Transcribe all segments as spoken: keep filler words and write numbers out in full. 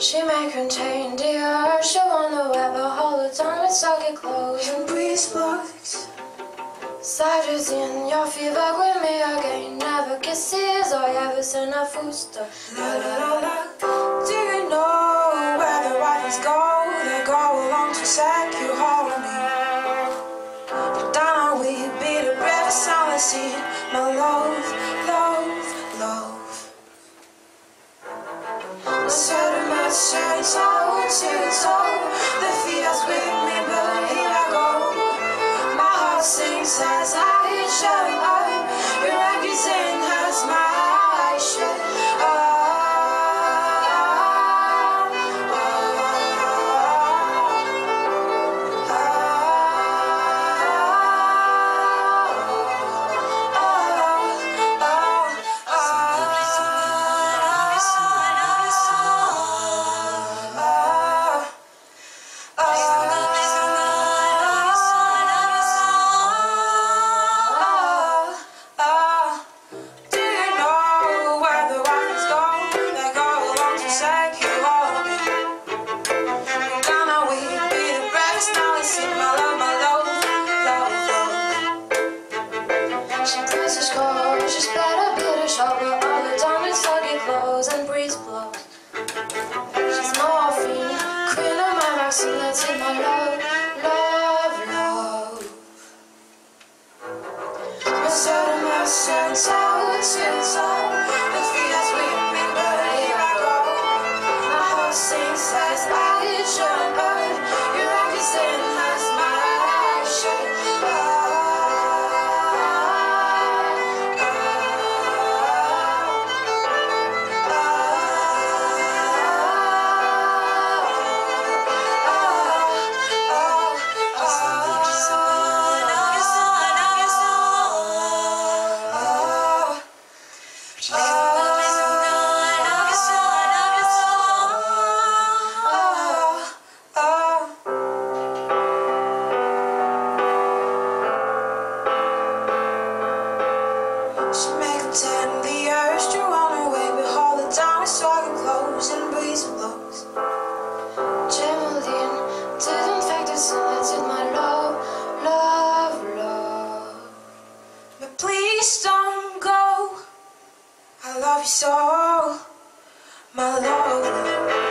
She may contain the urge to wonder whether hold it on with socket clothes and breeze blocks. Sliders in your fever with me again. Never kisses or ever send a footstep. La la la la. Do you know where the writings go? They go along to sack you homie. But down we beat a breath of silence in my love, love, love. My soul and my shining soul to toe. The fears with me, but here I go. My heart sings as I shut up. Your accusation has my eyes shut. Oh, oh, she presses close, she splatter bitter shoulder all the time in soggy clothes and breeze blows. She's morphine, queen of my vaccine, that's in my love, love, love. My soul and my soul, soul to soul. The fears with me, but here I go. My heart sings as I jump up. Your accusation has my eyes shut. She may contend the urge to run away, but hold it down with swagging clothes and breeze blows. Gemelline didn't fake the sin that's in my love, love, love. But please don't go. I love you so, my love.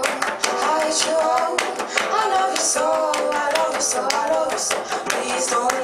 So I love you so, I love you so, please don't